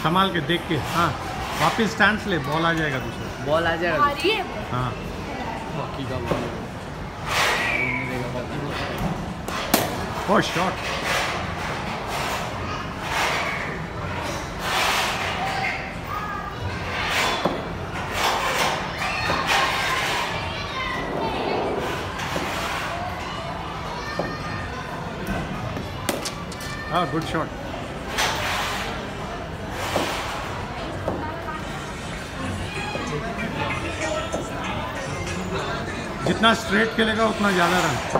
संभाल के देख के। हाँ वापिस स्टैंड ले, बॉल आ जाएगा दूसरा। बॉल आ जाएगा। हाँ हॉकी का बॉल। ओ शॉट। हाँ गुड शॉट। जितना स्ट्रेट खेलेगा उतना ज़्यादा रन।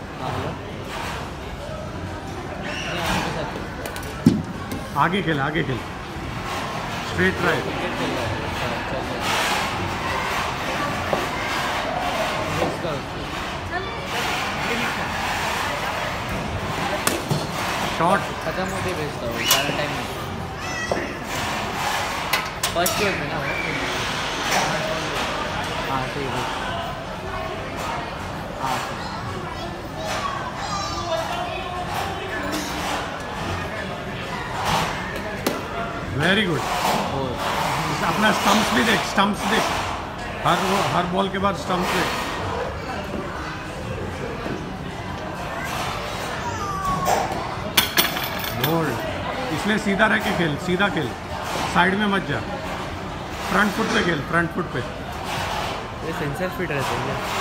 आगे खेल, आगे खेल, स्ट्रेट राइट। शॉट खत्म होते भेजता हूँ सारा टाइम में। फर्स्ट ओवर में ना। हाँ ठीक है। हाँ वेरी गुड। अपना स्टम्प्स भी देख, स्टम्प्स देख, हर बॉल के बाद स्टम्प्स देख। बोल्ड, इसलिए सीधा रह के खेल, सीधा खेल, साइड में मत जा, फ्रंट फुट पे खेल, फ्रंट फुट पे। ये सेंसर फिट रहते हैं।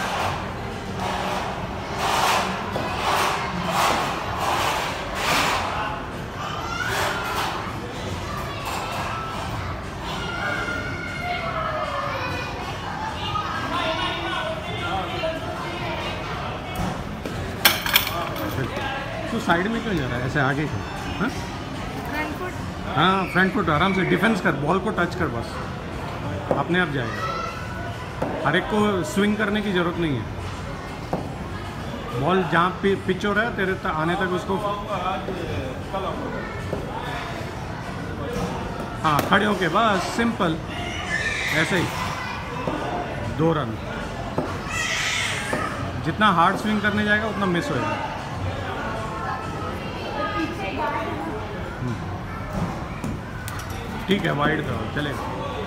तो साइड में क्यों जा रहा है, ऐसे आगे खेल। हाँ हाँ फ्रंट फुट, आराम से डिफेंस कर, बॉल को टच कर, बस अपने आप जाएगा। हर एक को स्विंग करने की ज़रूरत नहीं है। बॉल जहाँ पे पिच हो रहा है तेरे तक आने तक उसको, हाँ खड़े होके बस सिंपल ऐसे ही 2 रन। जितना हार्ड स्विंग करने जाएगा उतना मिस होएगा। ठीक है, वाइड था, चलेगा।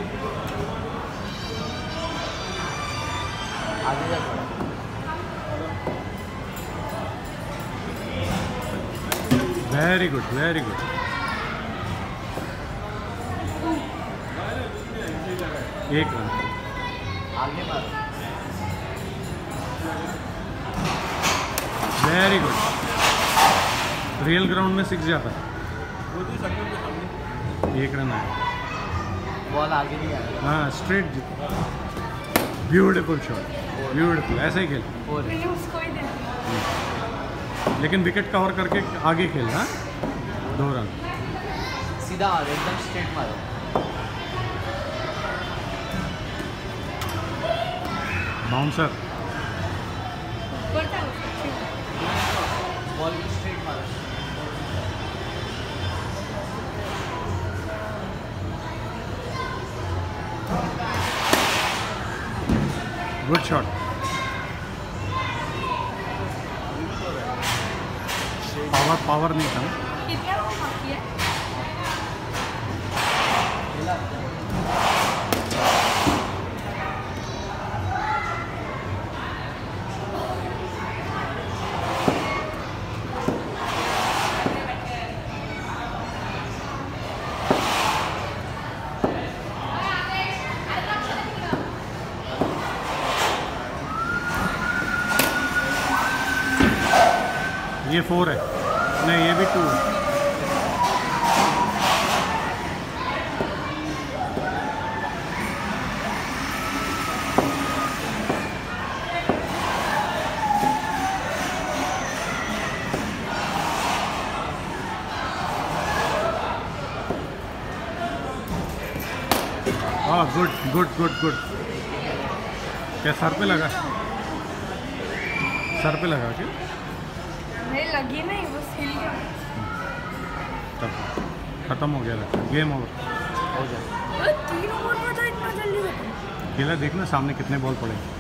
Very good, very good. एक run. Very good. Real ground में 6 जाता है। 1 रन आया। बॉल आगे नहीं आया। हाँ स्ट्रेट। ब्यूटीफुल शॉट, ब्यूटीफुल, ऐसे ही खेल। लेकिन विकेट कवर करके आगे खेल। हाँ 2 रन। सीधा मारो, एकदम स्ट्रेट मारो। बाउंसर। बॉल भी स्ट्रेट मारो। Good shot. पावर नहीं था। ये 4 है, नहीं ये भी 2 है। हाँ गुड गुड गुड गुड। क्या सर पे लगा? सर पे लगा क्या? नहीं लगी, नहीं वो हिल गया। तब खत्म हो गया लगता है, गेम ओवर हो जाए। 3 ओवर में तो इतना जल्दी होता है। खेला देखना सामने कितने बॉल पड़े।